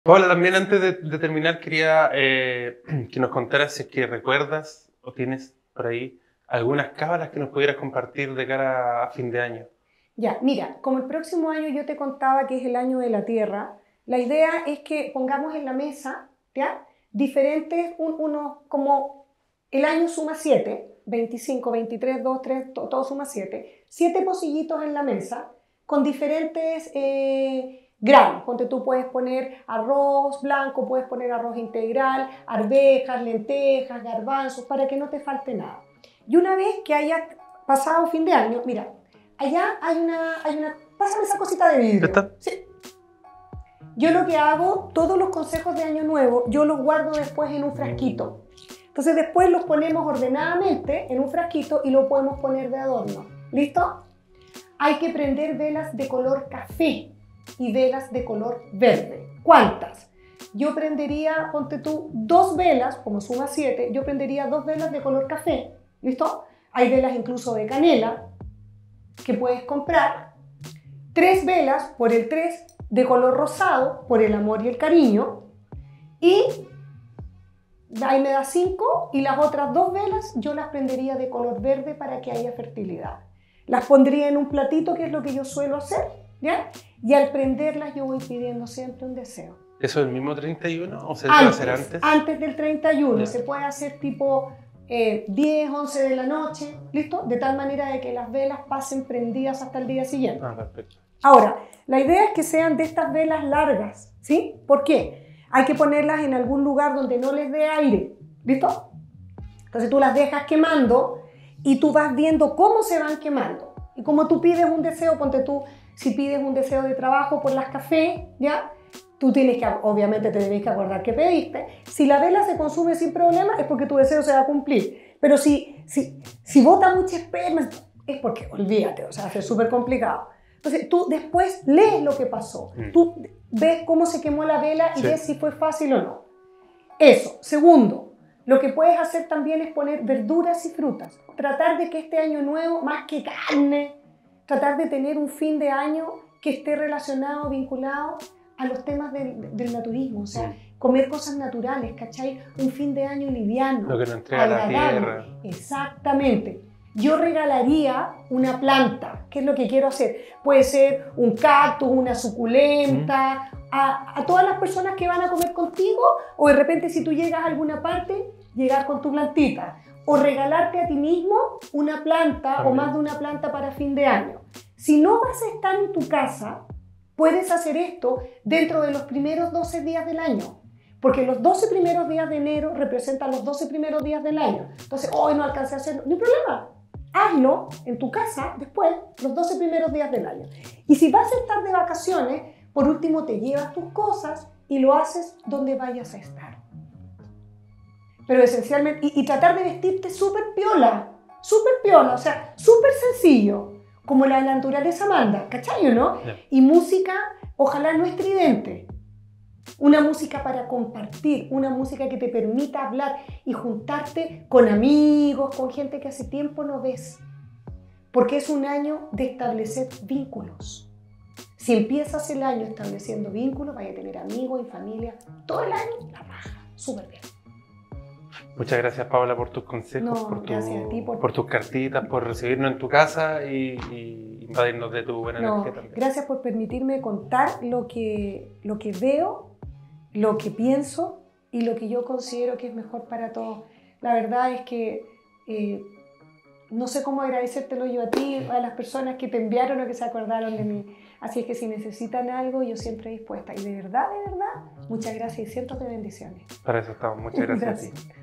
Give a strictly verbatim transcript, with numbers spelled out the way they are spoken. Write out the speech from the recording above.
Paula, también antes de, de terminar quería eh, que nos contaras si es que recuerdas o tienes por ahí algunas cábalas que nos pudieras compartir de cara a fin de año. Ya, mira, como el próximo año yo te contaba que es el año de la Tierra, la idea es que pongamos en la mesa, ¿ya? Diferentes, un, unos, como el año suma siete, veinticinco, veintitrés, dos, tres, to, todo suma siete, siete pocillitos en la mesa con diferentes eh, granos. Ponte tú puedes poner arroz blanco, puedes poner arroz integral, arvejas, lentejas, garbanzos, para que no te falte nada. Y una vez que haya pasado fin de año, mira, allá hay una, hay una... Pásame esa cosita de vidrio. ¿Está? Sí. Yo lo que hago, todos los consejos de Año Nuevo, yo los guardo después en un frasquito. Entonces después los ponemos ordenadamente en un frasquito y lo podemos poner de adorno. ¿Listo? Hay que prender velas de color café y velas de color verde. ¿Cuántas? Yo prendería, ponte tú, dos velas, como suma siete, yo prendería dos velas de color café. ¿Listo? Hay velas incluso de canela que puedes comprar, tres velas por el tres de color rosado, por el amor y el cariño, y ahí me da cinco, y las otras dos velas yo las prendería de color verde para que haya fertilidad. Las pondría en un platito, que es lo que yo suelo hacer, ¿ya? Y al prenderlas yo voy pidiendo siempre un deseo. ¿Eso es el mismo treinta y uno o se puede hacer antes? Antes del treinta y uno, yeah. Se puede hacer tipo Eh, diez, once de la noche, ¿listo? De tal manera de que las velas pasen prendidas hasta el día siguiente. Ah, perfecto. Ahora, la idea es que sean de estas velas largas, ¿sí? ¿Por qué? Hay que ponerlas en algún lugar donde no les dé aire, ¿listo? Entonces tú las dejas quemando y tú vas viendo cómo se van quemando. Y como tú pides un deseo, ponte tú, si pides un deseo de trabajo por las cafés, ¿ya? Tú tienes que, obviamente te tenés que acordar que pediste. Si la vela se consume sin problema es porque tu deseo se va a cumplir. Pero si, si, si bota mucha esperma es porque, olvídate, o sea, es súper complicado. Entonces tú después lees lo que pasó. Mm. Tú ves cómo se quemó la vela y sí. ves si fue fácil o no. Eso. Segundo, lo que puedes hacer también es poner verduras y frutas. Tratar de que este año nuevo, más que carne, tratar de tener un fin de año que esté relacionado, vinculado a los temas del, del naturismo, o sea, mm. comer cosas naturales, ¿cachai? Un fin de año liviano, lo que nos entrega la tierra. Exactamente. Yo regalaría una planta, ¿qué es lo que quiero hacer? Puede ser un cactus, una suculenta, mm. a, a todas las personas que van a comer contigo, o de repente si tú llegas a alguna parte, llegar con tu plantita, o regalarte a ti mismo una planta También. o más de una planta para fin de año. Si no vas a estar en tu casa, puedes hacer esto dentro de los primeros doce días del año, porque los doce primeros días de enero representan los doce primeros días del año. Entonces, hoy no alcancé a hacerlo, no hay problema. Hazlo en tu casa después, los doce primeros días del año. Y si vas a estar de vacaciones, por último te llevas tus cosas y lo haces donde vayas a estar. Pero esencialmente, y, y tratar de vestirte súper piola, súper piola, o sea, súper sencillo. Como la naturaleza manda, ¿cachai o no? Yeah. Y música, ojalá no estridente. Una música para compartir, una música que te permita hablar y juntarte con amigos, con gente que hace tiempo no ves. Porque es un año de establecer vínculos. Si empiezas el año estableciendo vínculos, vaya a tener amigos y familia todo el año, la raja, súper bien. Muchas gracias, Paula, por tus consejos, no, por, tu, a ti, por... por tus cartitas, por recibirnos en tu casa y, y invadirnos de tu buena no, energía también. Gracias por permitirme contar lo que, lo que veo, lo que pienso y lo que yo considero que es mejor para todos. La verdad es que eh, no sé cómo agradecértelo yo a ti, a las personas que te enviaron o que se acordaron de mí. Así es que si necesitan algo, yo siempre dispuesta. Y de verdad, de verdad, muchas gracias y cientos de bendiciones. Para eso estamos. Muchas gracias, gracias. a ti.